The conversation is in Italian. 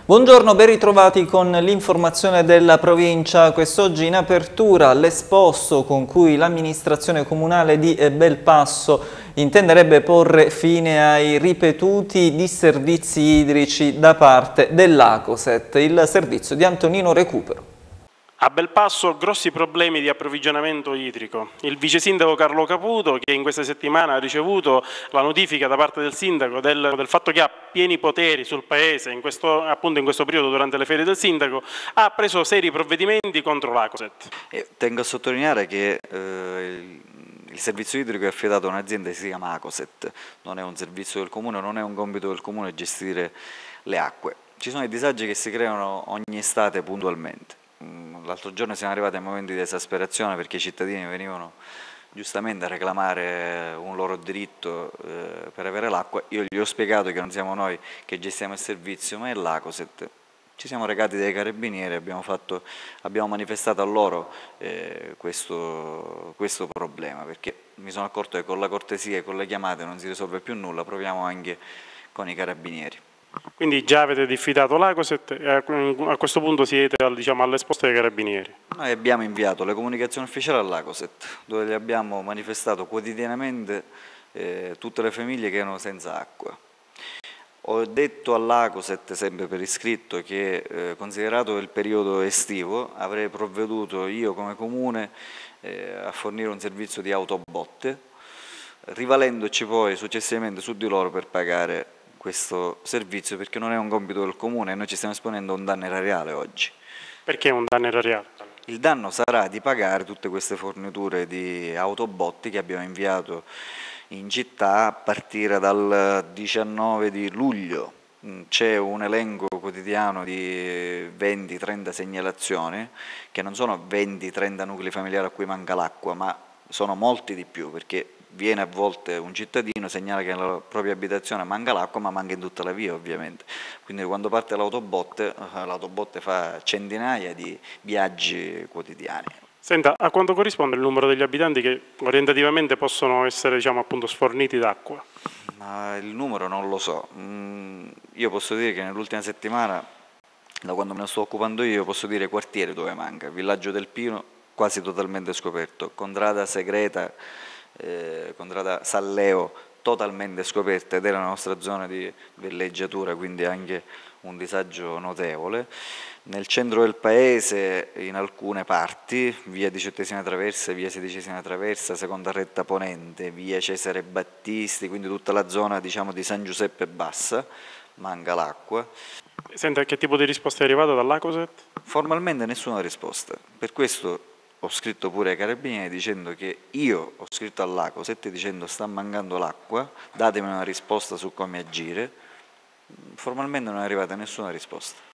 Buongiorno, ben ritrovati con l'informazione della provincia. Quest'oggi in apertura l'esposto con cui l'amministrazione comunale di Belpasso intenderebbe porre fine ai ripetuti disservizi idrici da parte dell'Acoset, il servizio di Antonino Recupero. A Belpasso grossi problemi di approvvigionamento idrico. Il vice sindaco Carlo Caputo, che in questa settimana ha ricevuto la notifica da parte del sindaco del fatto che ha pieni poteri sul paese, appunto in questo periodo durante le ferie del sindaco, ha preso seri provvedimenti contro l'Acoset. Tengo a sottolineare che il servizio idrico è affidato a un'azienda che si chiama Acoset, non è un servizio del comune, non è un compito del comune gestire le acque. Ci sono i disagi che si creano ogni estate puntualmente. L'altro giorno siamo arrivati a momenti di esasperazione perché i cittadini venivano giustamente a reclamare un loro diritto per avere l'acqua. Io gli ho spiegato che non siamo noi che gestiamo il servizio, ma è l'Acoset. Ci siamo recati dai carabinieri, abbiamo manifestato a loro questo problema, perché mi sono accorto che con la cortesia e con le chiamate non si risolve più nulla, proviamo anche con i carabinieri. Quindi già avete diffidato l'Acoset e a questo punto siete all'esposto dei carabinieri. Noi abbiamo inviato le comunicazioni ufficiali all'Acoset, dove le abbiamo manifestato quotidianamente tutte le famiglie che erano senza acqua. Ho detto all'Acoset, sempre per iscritto, che considerato il periodo estivo avrei provveduto io come comune a fornire un servizio di autobotte, rivalendoci poi successivamente su di loro per pagare questo servizio, perché non è un compito del comune e noi ci stiamo esponendo a un danno erariale oggi. Perché è un danno erariale? Il danno sarà di pagare tutte queste forniture di autobotti che abbiamo inviato in città a partire dal 19 di luglio. C'è un elenco quotidiano di 20-30 segnalazioni, che non sono 20-30 nuclei familiari a cui manca l'acqua, ma sono molti di più, perché viene a volte un cittadino, segnala che nella propria abitazione manca l'acqua, ma manca in tutta la via ovviamente. Quindi quando parte l'autobotte fa centinaia di viaggi quotidiani. Senta, a quanto corrisponde il numero degli abitanti che orientativamente possono essere appunto sforniti d'acqua? Ma il numero non lo so. Io posso dire che nell'ultima settimana, da quando me ne sto occupando io, posso dire quartiere dove manca. Villaggio del Pino quasi totalmente scoperto, Contrada Segreta, Contrada Salleo totalmente scoperta ed è la nostra zona di villeggiatura, quindi anche un disagio notevole. Nel centro del paese, in alcune parti, via 18ª Traversa, via 16ª Traversa, seconda retta ponente, via Cesare Battisti, quindi tutta la zona diciamo di San Giuseppe Bassa, manca l'acqua. Senta, che tipo di risposta è arrivata dall'Acoset? Formalmente nessuna risposta, per questo ho scritto pure ai carabinieri dicendo che io ho scritto all'Acoset dicendo sta mancando l'acqua, datemi una risposta su come agire. Formalmente non è arrivata nessuna risposta.